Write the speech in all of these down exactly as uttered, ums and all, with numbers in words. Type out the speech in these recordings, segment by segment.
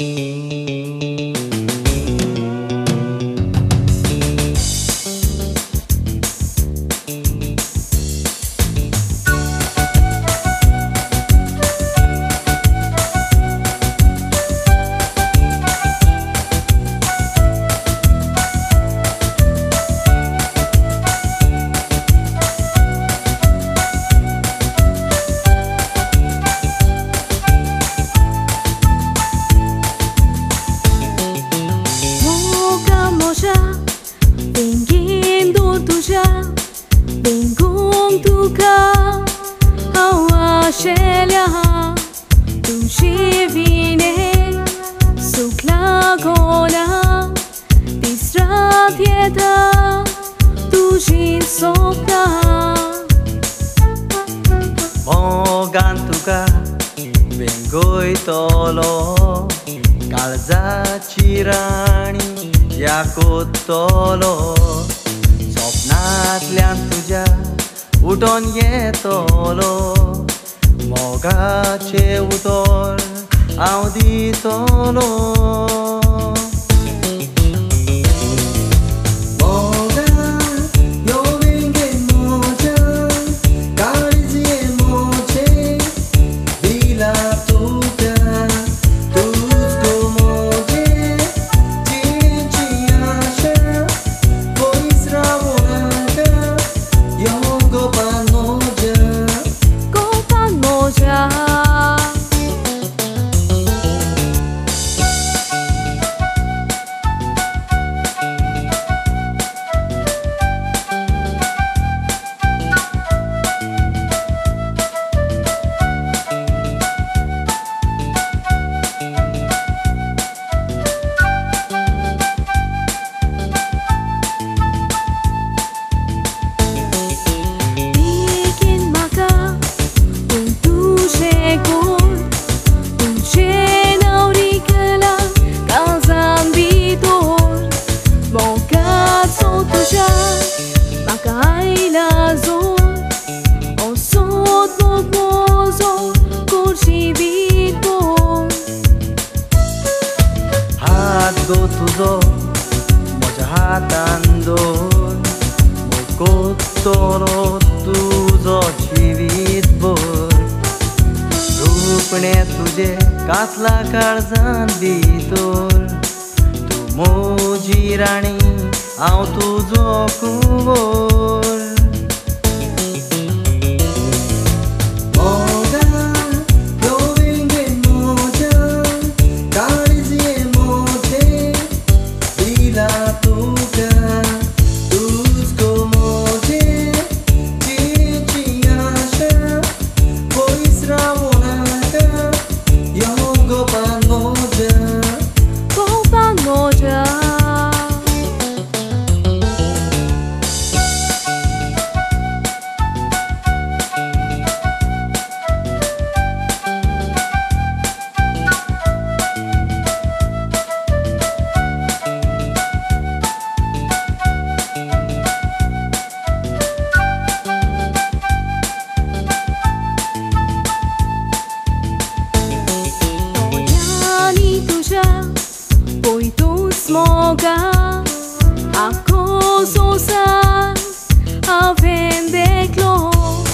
Scelja tu ci vine sukla gona di stradieta tu ci sopra Mogantuka bengoi tolo kalza chirani yakut tolo स्वप्नातल्यान तुझ्या उठून येतलो मोगाचे उतर हांव दितलो Go tuzo moja hatan doon Mukotolo tuzo जीवित भर रूपणे तुझे कासला काळजान भितर तू मोजी राणी हांव तुजो कुंवर Smoga ako sosan avende klo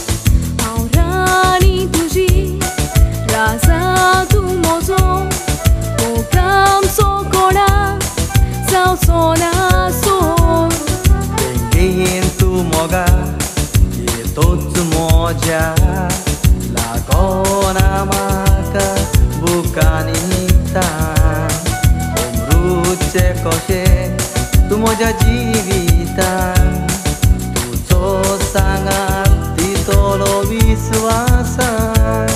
aurani tuji raza tu mozo mokam sokona sao sona so Bengen tu moga ye tots moja lagona maka bukanita कशे तू म्हज्या जिवितान तुजो सांगात दितलो विश्वासान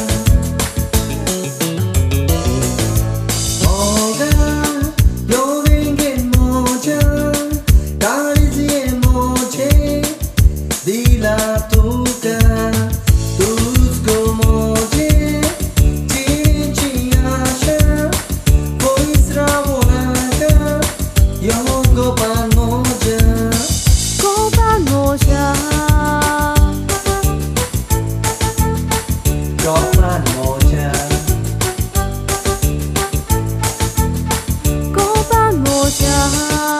मोगा ह्यो वेंगेन मोज्या काळजीये मोजे दिला तुका तुज गो मोजे Tuhan.